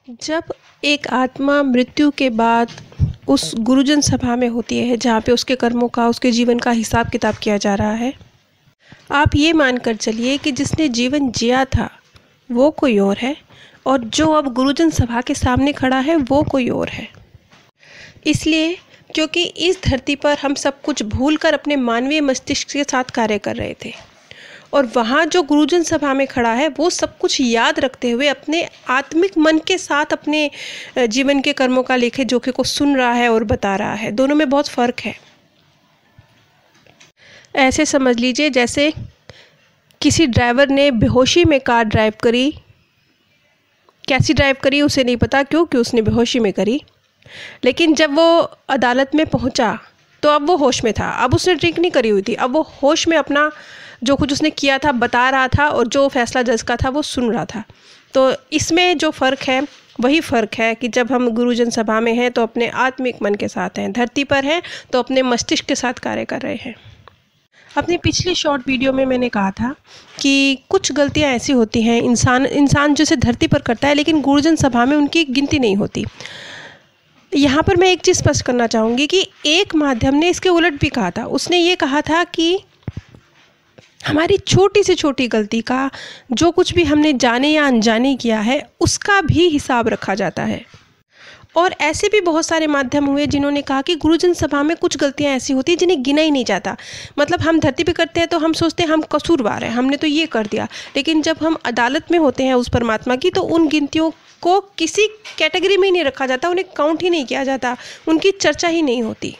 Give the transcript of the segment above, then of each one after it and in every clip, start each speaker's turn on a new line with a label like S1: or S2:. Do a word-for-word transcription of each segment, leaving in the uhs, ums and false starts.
S1: जब एक आत्मा मृत्यु के बाद उस गुरुजन सभा में होती है जहाँ पे उसके कर्मों का, उसके जीवन का हिसाब किताब किया जा रहा है, आप ये मानकर चलिए कि जिसने जीवन जिया था वो कोई और है और जो अब गुरुजन सभा के सामने खड़ा है वो कोई और है। इसलिए क्योंकि इस धरती पर हम सब कुछ भूलकर अपने मानवीय मस्तिष्क के साथ कार्य कर रहे थे और वहाँ जो गुरुजन सभा में खड़ा है वो सब कुछ याद रखते हुए अपने आत्मिक मन के साथ अपने जीवन के कर्मों का लेखे जोखे को सुन रहा है और बता रहा है। दोनों में बहुत फ़र्क है। ऐसे समझ लीजिए जैसे किसी ड्राइवर ने बेहोशी में कार ड्राइव करी, कैसी ड्राइव करी उसे नहीं पता, क्योंकि उसने बेहोशी में करी, लेकिन जब वो अदालत में पहुंचा तो अब वो होश में था। अब उसने ड्रिंक नहीं करी हुई थी, अब वो होश में अपना जो कुछ उसने किया था बता रहा था और जो फैसला जज का था वो सुन रहा था। तो इसमें जो फ़र्क है वही फ़र्क है कि जब हम गुरुजन सभा में हैं तो अपने आत्मिक मन के साथ हैं, धरती पर हैं तो अपने मस्तिष्क के साथ कार्य कर रहे हैं। अपनी पिछली शॉर्ट वीडियो में मैंने कहा था कि कुछ गलतियां ऐसी होती हैं इंसान इंसान जैसे धरती पर करता है लेकिन गुरुजन सभा में उनकी गिनती नहीं होती। यहाँ पर मैं एक चीज़ स्पष्ट करना चाहूँगी कि एक माध्यम ने इसके उलट भी कहा था। उसने ये कहा था कि हमारी छोटी से छोटी गलती का, जो कुछ भी हमने जाने या अनजाने किया है, उसका भी हिसाब रखा जाता है। और ऐसे भी बहुत सारे माध्यम हुए जिन्होंने कहा कि गुरुजन सभा में कुछ गलतियां ऐसी होती हैं जिन्हें गिना ही नहीं जाता। मतलब हम धरती पे करते हैं तो हम सोचते हैं हम कसूरवार हैं, हमने तो ये कर दिया, लेकिन जब हम अदालत में होते हैं उस परमात्मा की तो उन गिनतियों को किसी कैटेगरी में ही नहीं रखा जाता, उन्हें काउंट ही नहीं किया जाता, उनकी चर्चा ही नहीं होती।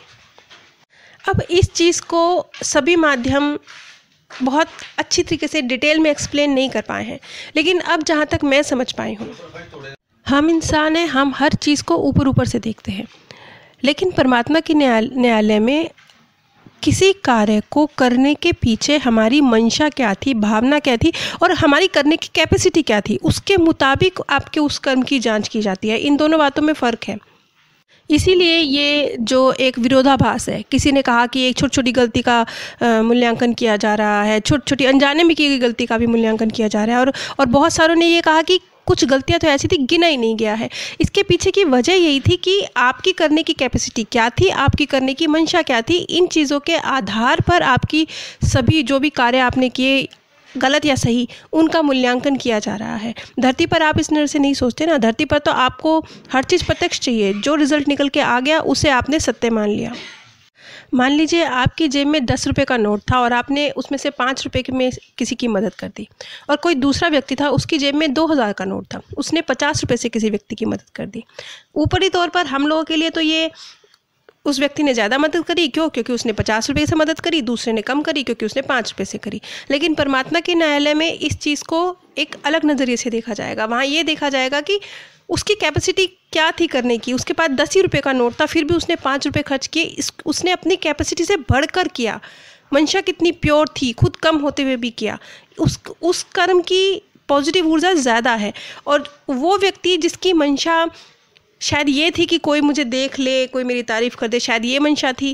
S1: अब इस चीज़ को सभी माध्यम बहुत अच्छी तरीके से डिटेल में एक्सप्लेन नहीं कर पाए हैं, लेकिन अब जहाँ तक मैं समझ पाई हूँ, हम इंसान हैं, हम हर चीज़ को ऊपर ऊपर से देखते हैं, लेकिन परमात्मा की न्यायालय में किसी कार्य को करने के पीछे हमारी मंशा क्या थी, भावना क्या थी और हमारी करने की कैपेसिटी क्या थी, उसके मुताबिक आपके उस कर्म की जांच की जाती है। इन दोनों बातों में फ़र्क है। इसीलिए ये जो एक विरोधाभास है, किसी ने कहा कि एक छोटी छोटी गलती का मूल्यांकन किया जा रहा है, छोटी छोटी अनजाने में की गई गलती का भी मूल्यांकन किया जा रहा है, और और बहुत सारों ने ये कहा कि कुछ गलतियां तो ऐसी थी गिना ही नहीं गया है। इसके पीछे की वजह यही थी कि आपकी करने की कैपेसिटी क्या थी, आपकी करने की मंशा क्या थी। इन चीज़ों के आधार पर आपकी सभी जो भी कार्य आपने किए, गलत या सही, उनका मूल्यांकन किया जा रहा है। धरती पर आप इस नज़र से नहीं सोचते ना। धरती पर तो आपको हर चीज़ प्रत्यक्ष चाहिए, जो रिज़ल्ट निकल के आ गया उसे आपने सत्य मान लिया। मान लीजिए आपकी जेब में दस रुपये का नोट था और आपने उसमें से पाँच रुपये में किसी की मदद कर दी, और कोई दूसरा व्यक्ति था उसकी जेब में दो हज़ार का नोट था, उसने पचास रुपये से किसी व्यक्ति की मदद कर दी। ऊपरी तौर पर हम लोगों के लिए तो ये उस व्यक्ति ने ज़्यादा मदद करी, क्यों? क्योंकि उसने पचास रुपये से मदद करी, दूसरे ने कम करी क्योंकि उसने पाँच रुपये से करी। लेकिन परमात्मा के न्यायालय में इस चीज़ को एक अलग नज़रिए से देखा जाएगा। वहाँ ये देखा जाएगा कि उसकी कैपेसिटी क्या थी करने की। उसके पास दस ही रुपये का नोट था, फिर भी उसने पाँच रुपये खर्च किए। इस उसने अपनी कैपेसिटी से बढ़कर किया। मंशा कितनी प्योर थी, खुद कम होते हुए भी किया। उस उस कर्म की पॉजिटिव ऊर्जा ज़्यादा है। और वो व्यक्ति जिसकी मंशा शायद ये थी कि कोई मुझे देख ले, कोई मेरी तारीफ़ कर दे, शायद ये मंशा थी,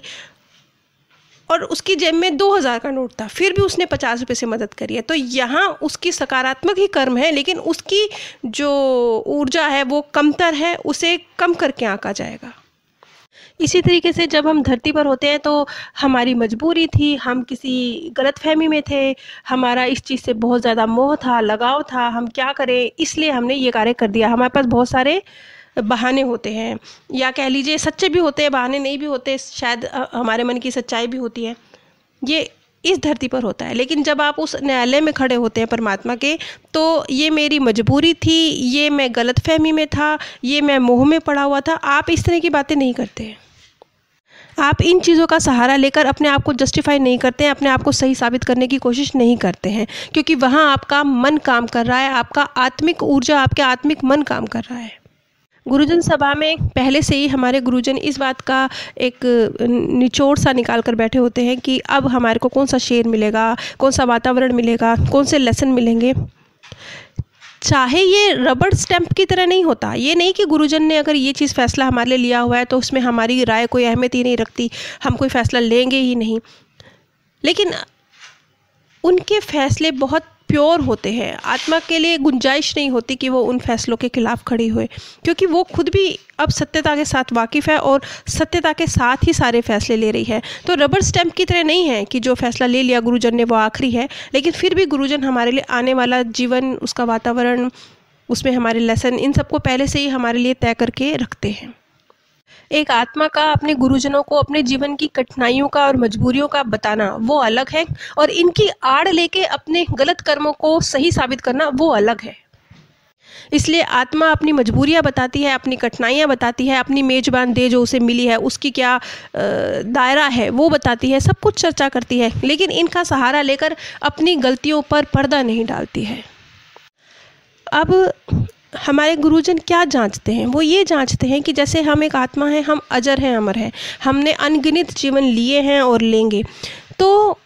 S1: और उसकी जेब में दो हज़ार का नोट था, फिर भी उसने पचास रुपये से मदद करी है। तो यहाँ उसकी सकारात्मक ही कर्म है, लेकिन उसकी जो ऊर्जा है वो कमतर है, उसे कम करके आंका जाएगा। इसी तरीके से जब हम धरती पर होते हैं तो हमारी मजबूरी थी, हम किसी गलतफहमी में थे, हमारा इस चीज़ से बहुत ज़्यादा मोह था, लगाव था, हम क्या करें, इसलिए हमने ये कार्य कर दिया। हमारे पास बहुत सारे बहाने होते हैं, या कह लीजिए सच्चे भी होते हैं, बहाने नहीं भी होते, शायद हमारे मन की सच्चाई भी होती है। ये इस धरती पर होता है। लेकिन जब आप उस न्यायालय में खड़े होते हैं परमात्मा के, तो ये मेरी मजबूरी थी, ये मैं गलतफहमी में था, ये मैं मोह में पड़ा हुआ था, आप इस तरह की बातें नहीं करते हैं। आप इन चीज़ों का सहारा लेकर अपने आप को जस्टिफाई नहीं करते हैं, अपने आप को सही साबित करने की कोशिश नहीं करते हैं, क्योंकि वहाँ आपका मन काम कर रहा है, आपका आत्मिक ऊर्जा, आपके आत्मिक मन काम कर रहा है। गुरुजन सभा में पहले से ही हमारे गुरुजन इस बात का एक निचोड़ सा निकाल कर बैठे होते हैं कि अब हमारे को कौन सा शेर मिलेगा, कौन सा वातावरण मिलेगा, कौन से लेसन मिलेंगे। चाहे ये रबड़ स्टैंप की तरह नहीं होता, ये नहीं कि गुरुजन ने अगर ये चीज़ फ़ैसला हमारे लिए लिया हुआ है तो उसमें हमारी राय कोई अहमियत ही नहीं रखती, हम कोई फ़ैसला लेंगे ही नहीं। लेकिन उनके फ़ैसले बहुत प्योर होते हैं। आत्मा के लिए गुंजाइश नहीं होती कि वो उन फैसलों के खिलाफ खड़ी हुए, क्योंकि वो खुद भी अब सत्यता के साथ वाकिफ़ है और सत्यता के साथ ही सारे फैसले ले रही है। तो रबर स्टैम्प की तरह नहीं है कि जो फैसला ले लिया गुरुजन ने वो आखिरी है, लेकिन फिर भी गुरुजन हमारे लिए आने वाला जीवन, उसका वातावरण, उसमें हमारे लेसन, इन सबको पहले से ही हमारे लिए तय करके रखते हैं। एक आत्मा का अपने गुरुजनों को अपने जीवन की कठिनाइयों का और मजबूरियों का बताना वो अलग है, और इनकी आड़ लेके अपने गलत कर्मों को सही साबित करना वो अलग है। इसलिए आत्मा अपनी मजबूरियां बताती है, अपनी कठिनाइयां बताती है, अपनी मेजबान देह जो उसे मिली है उसकी क्या दायरा है वो बताती है, सब कुछ चर्चा करती है, लेकिन इनका सहारा लेकर अपनी गलतियों पर पर्दा नहीं डालती है। अब हमारे गुरुजन क्या जांचते हैं? वो ये जांचते हैं कि जैसे हम एक आत्मा हैं, हम अजर हैं, अमर हैं, हमने अनगिनत जीवन लिए हैं और लेंगे। तो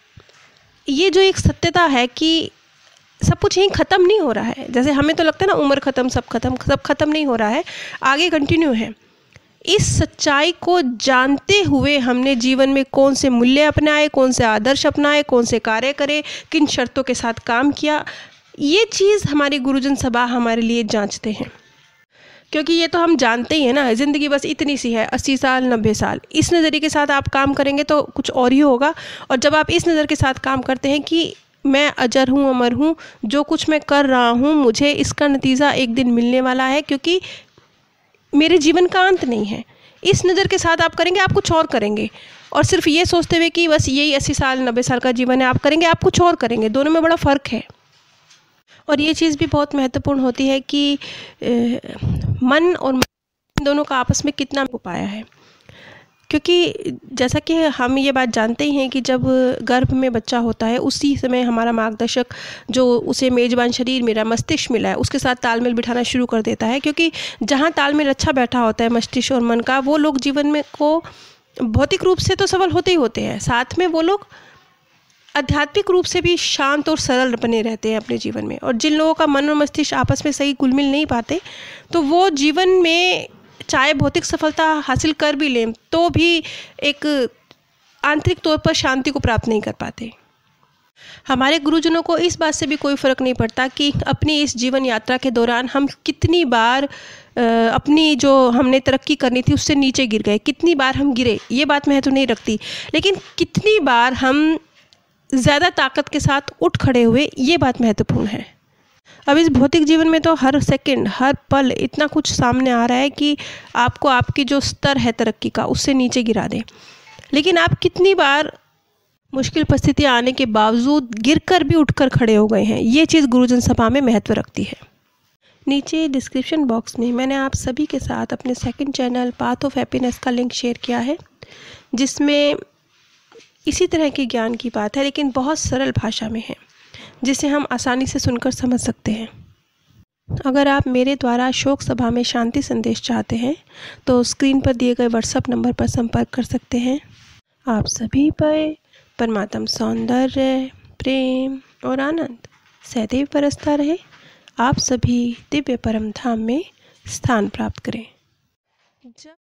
S1: ये जो एक सत्यता है कि सब कुछ यहीं ख़त्म नहीं हो रहा है, जैसे हमें तो लगता है ना उम्र ख़त्म, सब ख़त्म, सब ख़त्म नहीं हो रहा है, आगे कंटिन्यू है। इस सच्चाई को जानते हुए हमने जीवन में कौन से मूल्य अपनाए, कौन से आदर्श अपनाए, कौन से कार्य करे, किन शर्तों के साथ काम किया, ये चीज़ हमारी गुरुजन सभा हमारे लिए जांचते हैं। क्योंकि ये तो हम जानते ही हैं ना, ज़िंदगी बस इतनी सी है, अस्सी साल नब्बे साल, इस नज़रिए के साथ आप काम करेंगे तो कुछ और ही होगा। और जब आप इस नज़र के साथ काम करते हैं कि मैं अजर हूँ, अमर हूँ, जो कुछ मैं कर रहा हूँ मुझे इसका नतीजा एक दिन मिलने वाला है, क्योंकि मेरे जीवन का अंत नहीं है, इस नज़र के साथ आप करेंगे, आप कुछ और करेंगे। और सिर्फ ये सोचते हुए कि बस यही अस्सी साल नब्बे साल का जीवन है, आप करेंगे, आप कुछ और करेंगे, दोनों में बड़ा फ़र्क है। और ये चीज़ भी बहुत महत्वपूर्ण होती है कि ए, मन और मन दोनों का आपस में कितना हो पाया है। क्योंकि जैसा कि हम ये बात जानते ही हैं कि जब गर्भ में बच्चा होता है उसी समय हमारा मार्गदर्शक जो उसे मेज़बान शरीर मेरा मस्तिष्क मिला है उसके साथ तालमेल बिठाना शुरू कर देता है। क्योंकि जहाँ तालमेल अच्छा बैठा होता है मस्तिष्क और मन का, वो लोग जीवन में को भौतिक रूप से तो सफल होते ही होते हैं, साथ में वो लोग आध्यात्मिक रूप से भी शांत और सरल बने रहते हैं अपने जीवन में। और जिन लोगों का मन और मस्तिष्क आपस में सही घुल मिल नहीं पाते, तो वो जीवन में चाहे भौतिक सफलता हासिल कर भी लें तो भी एक आंतरिक तौर पर शांति को प्राप्त नहीं कर पाते। हमारे गुरुजनों को इस बात से भी कोई फ़र्क नहीं पड़ता कि अपनी इस जीवन यात्रा के दौरान हम कितनी बार अपनी जो हमने तरक्की करनी थी उससे नीचे गिर गए, कितनी बार हम गिरे, ये बात महत्व नहीं रखती, लेकिन कितनी बार हम ज़्यादा ताकत के साथ उठ खड़े हुए, ये बात महत्वपूर्ण है। अब इस भौतिक जीवन में तो हर सेकंड, हर पल इतना कुछ सामने आ रहा है कि आपको आपकी जो स्तर है तरक्की का उससे नीचे गिरा दे, लेकिन आप कितनी बार मुश्किल परिस्थितियाँ आने के बावजूद गिरकर भी उठकर खड़े हो गए हैं, ये चीज़ गुरुजन सभा में महत्व रखती है। नीचे डिस्क्रिप्शन बॉक्स में मैंने आप सभी के साथ अपने second channel path of happiness का लिंक शेयर किया है, जिसमें इसी तरह के ज्ञान की बात है, लेकिन बहुत सरल भाषा में है, जिसे हम आसानी से सुनकर समझ सकते हैं। अगर आप मेरे द्वारा शोक सभा में शांति संदेश चाहते हैं तो स्क्रीन पर दिए गए व्हाट्सएप नंबर पर संपर्क कर सकते हैं। आप सभी पर परमात्म सौंदर्य, प्रेम और आनंद सदैव बरसता रहे। आप सभी दिव्य परम धाम में स्थान प्राप्त करें।